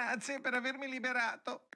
Grazie per avermi liberato.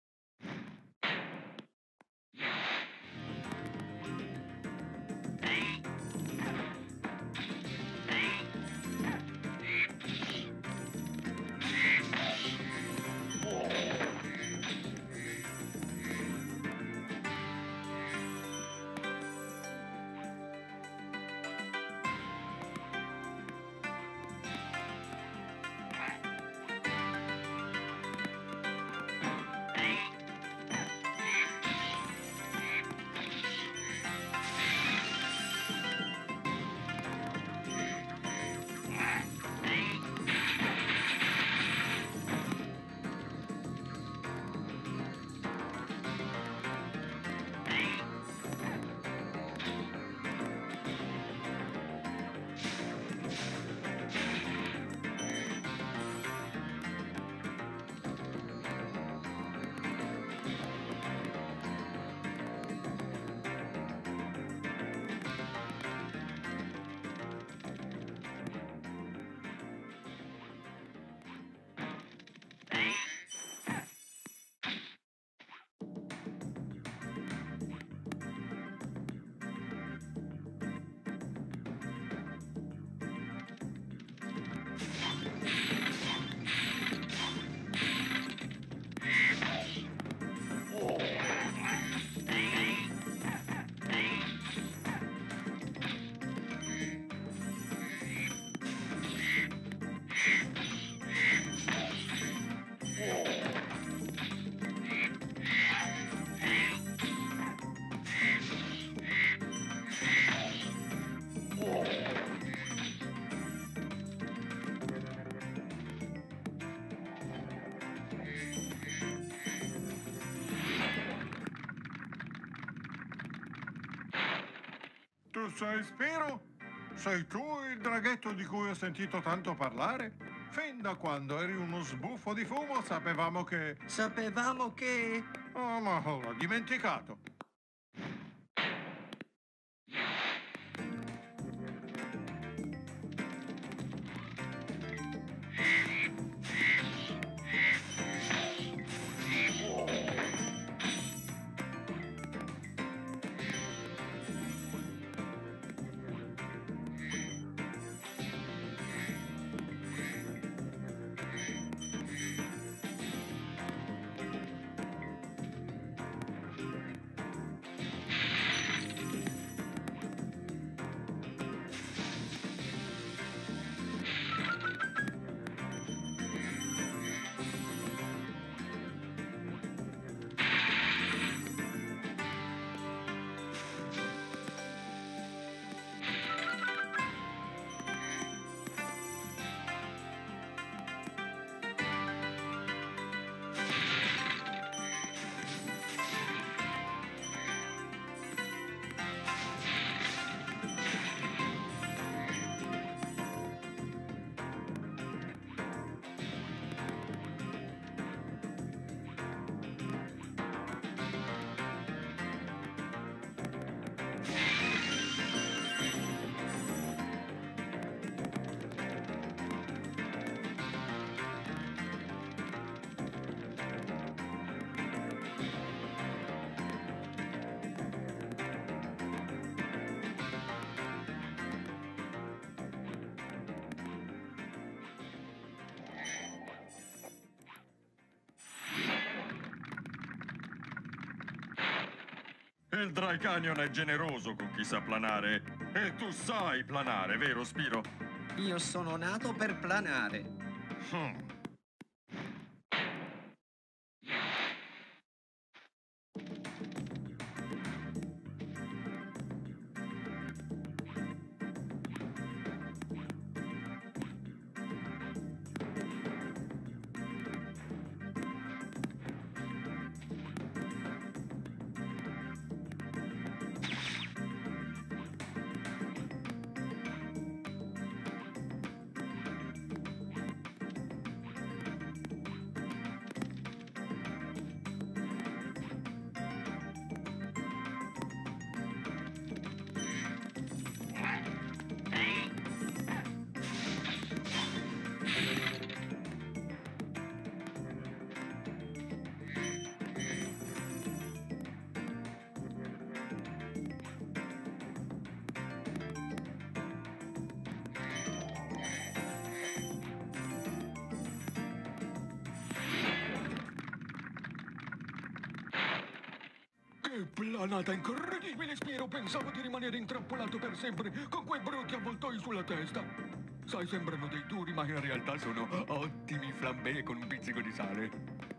Tu sei Spiro? Sei tu il draghetto di cui ho sentito tanto parlare? Fin da quando eri uno sbuffo di fumo sapevamo che... Sapevamo che... Oh, ma l'ho dimenticato. Il Dry Canyon è generoso con chi sa planare. E tu sai planare, vero, Spiro? Io sono nato per planare. Hmm. Che planata incredibile, Spiro! Pensavo di rimanere intrappolato per sempre con quei brutti avvoltoi sulla testa. Sai, sembrano dei duri, ma in realtà sono ottimi flambé con un pizzico di sale.